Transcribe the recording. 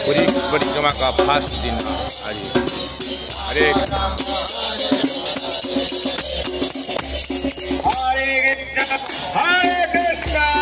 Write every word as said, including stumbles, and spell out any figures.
पूरी परिक्रमा का फर्स्ट दिन आज। हरे हरे कृष्ण हरे कृष्ण